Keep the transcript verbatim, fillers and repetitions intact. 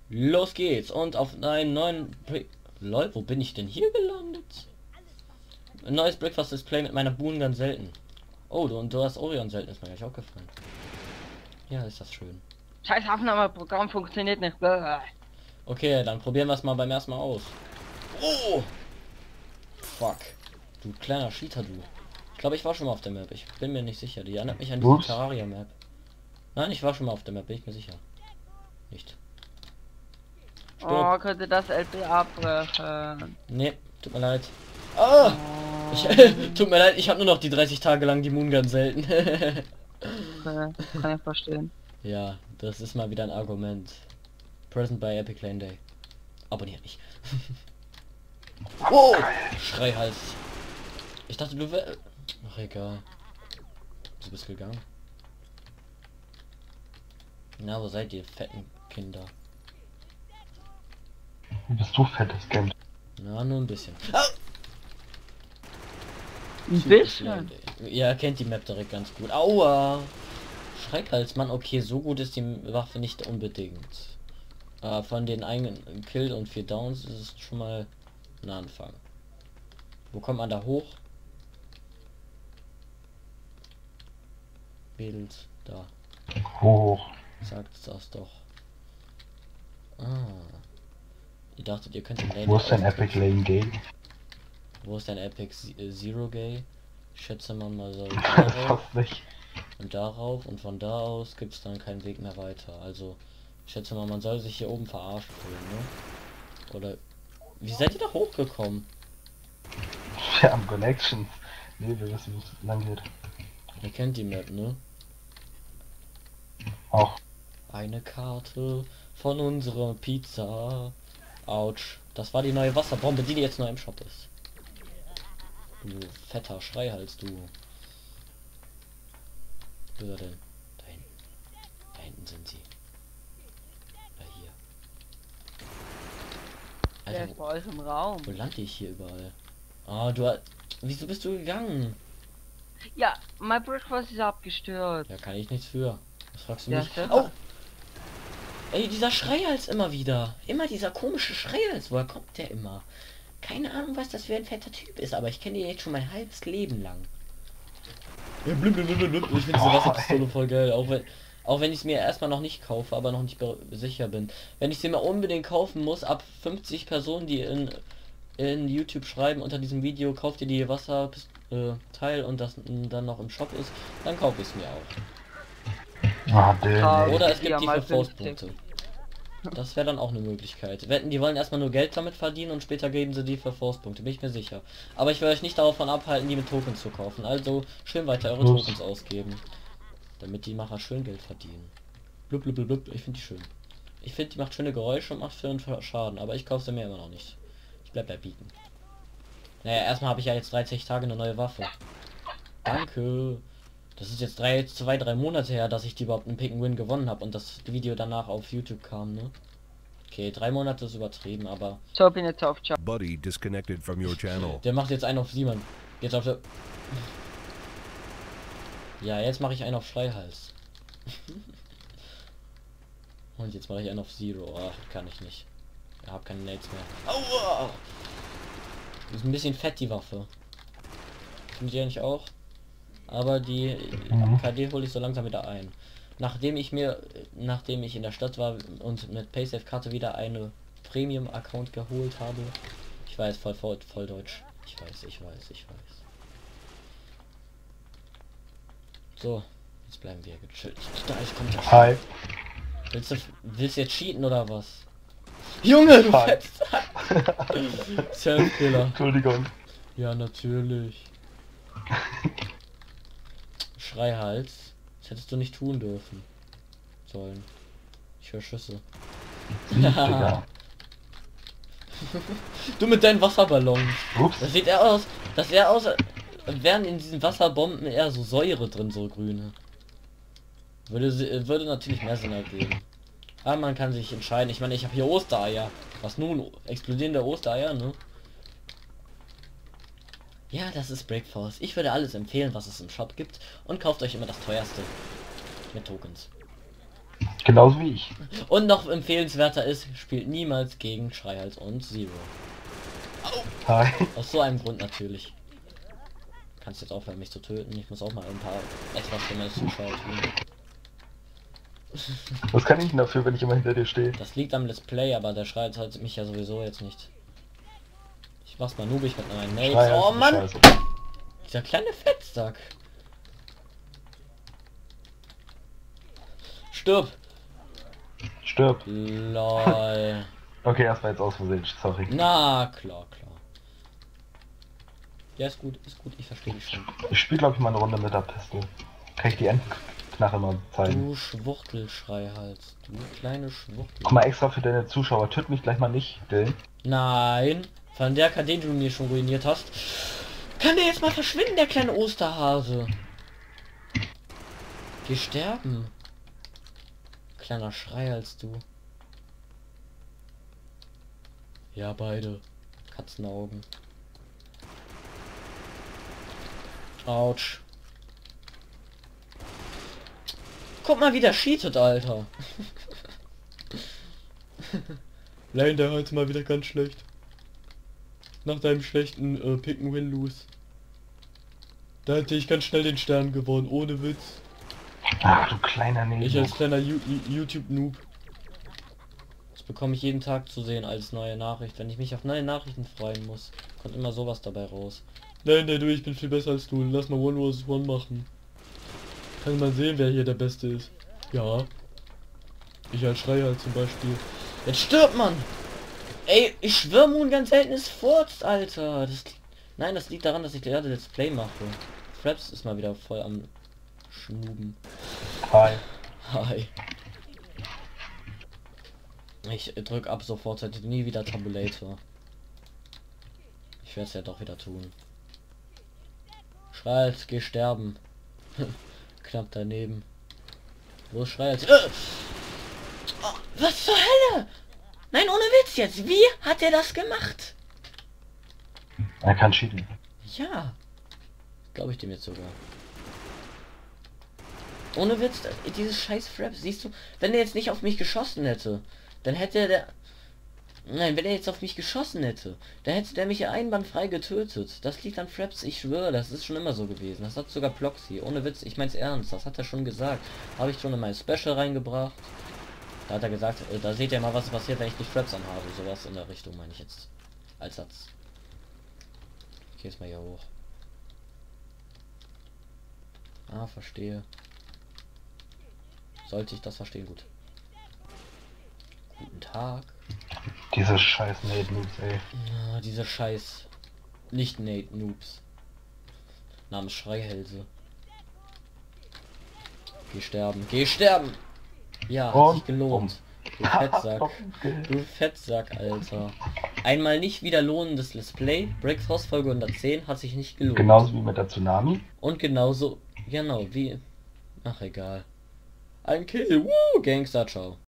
Los geht's und auf einen neuen Brick. Lol, wo bin ich denn hier gelandet? Ein neues Breakfast Display mit meiner Boon ganz selten. Oh, du und du hast Orion selten, ist mir gleich aufgefallen. Ja, ist das schön. Scheiß Aufnahmeprogramm funktioniert nicht. Bäh. Okay, dann probieren wir es mal beim ersten Mal aus. Oh! Fuck. Du kleiner Cheater, du. Ich glaube, ich war schon mal auf der Map. Ich bin mir nicht sicher. Die erinnert mich an die Ups. Terraria Map. Nein, ich war schon mal auf der Map, bin ich mir sicher. Nicht. Oh, könnte das L P abbrechen. Nee, tut mir leid. Ah! Ich, tut mir leid, ich habe nur noch die dreißig Tage lang die Moon ganz selten. Okay, kann ich verstehen. Ja, das ist mal wieder ein Argument. Present by Epic Lane Day. Abonniert mich. Oh! Schreihals. Ich dachte, du wär... Ach, egal. Du bist gegangen. Na, wo seid ihr, fetten Kinder? Bist du fettes Kind? Na, nur ein bisschen. Ah! Ein Super bisschen. Lane Day. Ja, er kennt die Map direkt ganz gut. Aua! Schreckhals, Mann, okay, so gut ist die Waffe nicht unbedingt. Aber von den eigenen Kill und vier Downs ist es schon mal ein Anfang. Wo kommt man da hoch? Mädels, da. Hoch. Sagt das doch. Ah. Ihr dachtet, ihr könnt den Lane Wo ist dein auskriegen. Epic Lane Gay? Wo ist dein Epic Z- äh, Zero Gay? Ich schätze man mal so Ich weiß darauf fast nicht. und darauf und von da aus gibt es dann keinen Weg mehr weiter. Also ich schätze mal, man soll sich hier oben verarscht fühlen, ne? Oder wie seid ihr da hochgekommen? Wir haben Connections. Nee, wir wissen, wie es lang geht. Ihr kennt die Map, ne? Auch. Eine Karte von unserer Pizza. Autsch. Das war die neue Wasserbombe, die jetzt neu im Shop ist. Du fetter Schreihals, du. Wo ist er denn? Da hinten. Da hinten sind sie. Da hier. Der Alter, ist wo, bei euch im Raum. wo lande ich hier überall? Ah, du hast... Wieso bist du gegangen? Ja, mein Breakfast ist abgestürzt. Ja, kann ich nichts für. Was fragst du Ja, mich? Stefan. Oh! Ey, dieser Schreihals immer wieder. Immer dieser komische Schreihals. Woher kommt der immer? Keine Ahnung, was das für ein fetter Typ ist, aber ich kenne ihn jetzt schon mein halbes Leben lang. Ja, blub, blub, blub, blub. Ich finde diese Wasserpistole voll geil, auch wenn, auch wenn ich es mir erstmal noch nicht kaufe, aber noch nicht be- sicher bin. Wenn ich sie mir unbedingt kaufen muss, ab fünfzig Personen, die in, in YouTube schreiben unter diesem Video, kauft ihr die Wasserteil und das dann noch im Shop ist, dann kaufe ich es mir auch. Ah, den. Ah, Oder es Ja, gibt die mal für Faustpunkte. Das wäre dann auch eine Möglichkeit. Wetten, die wollen erstmal nur Geld damit verdienen und später geben sie die für Faustpunkte, bin ich mir sicher. Aber ich will euch nicht davon abhalten, die mit Tokens zu kaufen. Also schön weiter eure Los. Tokens ausgeben. Damit die Macher schön Geld verdienen. Blub, blub, blub, blub. Ich finde die schön. Ich finde, die macht schöne Geräusche und macht schönen Schaden, aber ich kaufe sie mir immer noch nicht. Ich bleib bei Bieten. Naja, erstmal habe ich ja jetzt dreißig Tage eine neue Waffe. Danke. Das ist jetzt drei, zwei, drei Monate her, dass ich die überhaupt einen Pick and Win gewonnen habe und das Video danach auf YouTube kam, ne? Okay, drei Monate ist übertrieben, aber So, bin jetzt auf Chat. Buddy disconnected from your channel. der macht jetzt einen auf Simon. Jetzt auf der... Ja, jetzt mache ich einen auf Schreihals. Und jetzt mache ich einen auf Zero. Ach, kann ich nicht. Ich habe keine Nades mehr. Aua! Ist ein bisschen fett, die Waffe. Findet ihr nicht auch? Aber die Mhm. K D hole ich so langsam wieder ein. Nachdem ich mir, nachdem ich in der Stadt war und mit Paysafe-Karte wieder eine Premium-Account geholt habe. Ich weiß, voll, voll, voll deutsch. Ich weiß, ich weiß, ich weiß. So, jetzt bleiben wir gechillt. Da ist kommt der Hi. Willst du, willst du jetzt cheaten oder was? Junge, du Hi. fetzt! Self-Killer. Entschuldigung. Ja, natürlich. Schreihals. Das hättest du nicht tun dürfen. Sollen. Ich höre Schüsse. Digga. Du mit deinen Wasserballons. Ups. Das sieht eher aus, das wäre aus, wären in diesen Wasserbomben eher so Säure drin, so grüne. Würde, sie- würde natürlich mehr Sinn ergeben. Aber man kann sich entscheiden. Ich meine, ich habe hier Ostereier. Was nun? Explodierende Ostereier, ne? Ja, das ist Breakfast. Ich würde alles empfehlen, was es im Shop gibt und kauft euch immer das teuerste mit Tokens. Genauso wie ich. Und noch empfehlenswerter ist, spielt niemals gegen Schreihals und Zero. Hi. Aus so einem Grund natürlich. Kannst jetzt aufhören, mich zu töten. Ich muss auch mal ein paar etwas schlimmeres Zuschauer tun. Was kann ich denn dafür, wenn ich immer hinter dir stehe? Das liegt am Let's Play, aber der schreit halt mich ja sowieso jetzt nicht. Ich mach's mal noobig mit meinen Mates. Schrei Oh halt, Mann! Scheiße. Dieser kleine Fettsack. Stirb! Stirb. Lol. Okay, das war jetzt aus Versehen, sorry. Na, klar, klar. Ja, ist gut, ist gut, ich verstehe dich schon. Ich spiele glaube ich mal eine Runde mit der Pistole. Kann ich die Entenknarre mal zeigen? Du Schwuchtelschreihals, du kleine Schwuchtel. Guck mal extra für deine Zuschauer, töt mich gleich mal nicht, Dylan. Nein, von der K D, die du mir schon ruiniert hast, kann der jetzt mal verschwinden, der kleine Osterhase. Geh sterben. Kleiner Schreihals, du. Ja, beide. Katzenaugen. Autsch. Guck mal, wie der cheatet, Alter. Nein, der heute mal wieder ganz schlecht. Nach deinem schlechten äh, Picken Win Lose. Da hätte ich ganz schnell den Stern gewonnen, ohne Witz. Ach du kleiner Nebel. Ich als kleiner Ju- YouTube-Noob. Das bekomme ich jeden Tag zu sehen als neue Nachricht. Wenn ich mich auf neue Nachrichten freuen muss, kommt immer sowas dabei raus. Nein, nein, du, ich bin viel besser als du. Lass mal One versus One machen. Kann man sehen, wer hier der Beste ist. Ja. Ich als Schreier zum Beispiel. Jetzt stirbt man! Ey, ich schwör, Moon ganz selten ist furzt, Alter. Das, nein, das liegt daran, dass ich gerade Let's Play mache. Fraps ist mal wieder voll am Schnuben. Hi. Hi. Ich drück ab sofort, hätte nie wieder Tabulator. Ich werde es ja doch wieder tun. Schreihals, geh sterben. Knapp daneben. Wo ist Schreihals? Äh! Oh, was zur Hölle? Nein, ohne Witz jetzt. Wie hat er das gemacht? Er kann cheaten. Ja. Glaube ich dem jetzt sogar. Ohne Witz, dieses scheiß Frap, siehst du, wenn er jetzt nicht auf mich geschossen hätte, dann hätte der... Nein, wenn er jetzt auf mich geschossen hätte, dann hätte der mich ja einwandfrei getötet. Das liegt an Fraps, ich schwöre, das ist schon immer so gewesen. Das hat sogar Ploxy. Ohne Witz, ich mein's ernst, das hat er schon gesagt. Habe ich schon in mein Special reingebracht. Da hat er gesagt, äh, da seht ihr mal, was passiert, wenn ich die Fraps anhabe. Sowas in der Richtung meine ich jetzt. Als Satz. Ich geh jetzt mal hier hoch. Ah, verstehe. Sollte ich das verstehen, gut. Guten Tag. Diese scheiß Nate Noobs, ey. Ja, diese scheiß nicht Nate Noobs. Namens Schreihälse. Geh sterben. Geh sterben! Ja, hat Und sich gelohnt. Du Fettsack. Du Fettsack, Alter. Einmal nicht wieder lohnendes Let's Play. Breakfast Folge hundertzehn hat sich nicht gelohnt. Genauso wie mit der Tsunami. Und genauso, genau, wie... Ach, egal. Ein Kill. Woo, Gangster, ciao.